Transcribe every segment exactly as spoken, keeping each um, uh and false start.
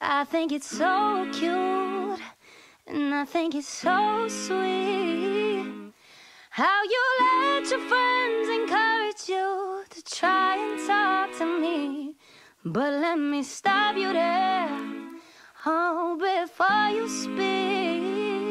I think it's so cute, and I think it's so sweet how you let your friends encourage you to try and talk to me. But let me stop you there, oh, before you speak.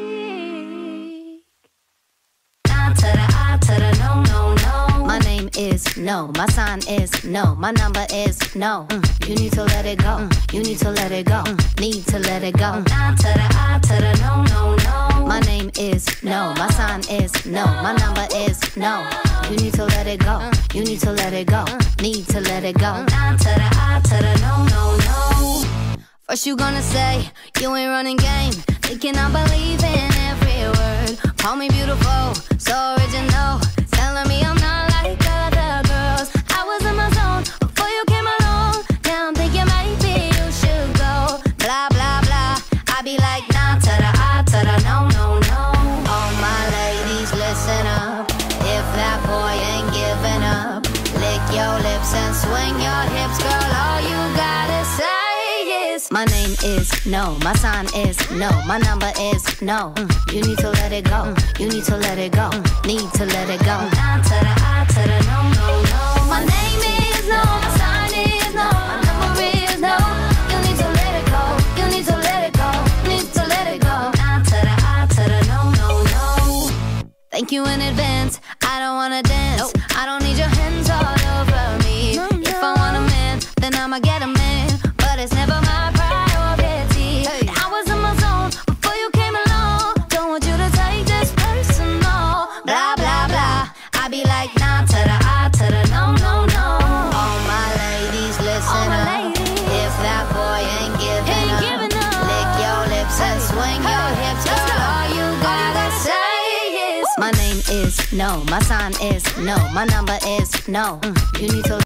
I to the I to the no, no, no. My name is no, my sign is no, my number is no. Mm. You need to let it go, mm. You need to let it go, mm. Need to let it go. I to the I to the no, no, no. My name is no, my sign is no, my number is no. You need to let it go, you need to let it go, need to let it go. I to the I to the no, no, no. First you gonna say you ain't running game, thinking I believe in every word. Call me beautiful, so original, telling me I'm not like other girls. I was in my zone before you came along. Now I'm thinking maybe you should go. Blah blah blah, I be like nah to the I to the no no no. All my ladies listen up, if that boy ain't giving up, lick your lips and swing your hips, girl. All you gotta say. My name is no, my sign is no, my number is no. Mm. You need to let it go, mm. You need to let it go, mm. Need to let it go. I to the I to the no, no, no. My name is no, my sign is no, my number is no. You need to let it go, you need to let it go, need to let it go. I to the I to the no, no, no. Thank you in advance, I don't wanna dance, nope. I don't need your hands all over me, no, no. If I want a man, then I'ma get a man, but it's never my priority. Hey. I was in my zone before you came along, don't want you to take this personal. Blah blah blah, I be like nah to the I to the no no no. All my ladies listen my up, ladies. if that boy ain't giving, ain't up, giving up, lick your lips hey. And swing hey. Your hips, girl. All, all you gotta say is woo. My name is no, my sign is no, my number is no. Mm. You need to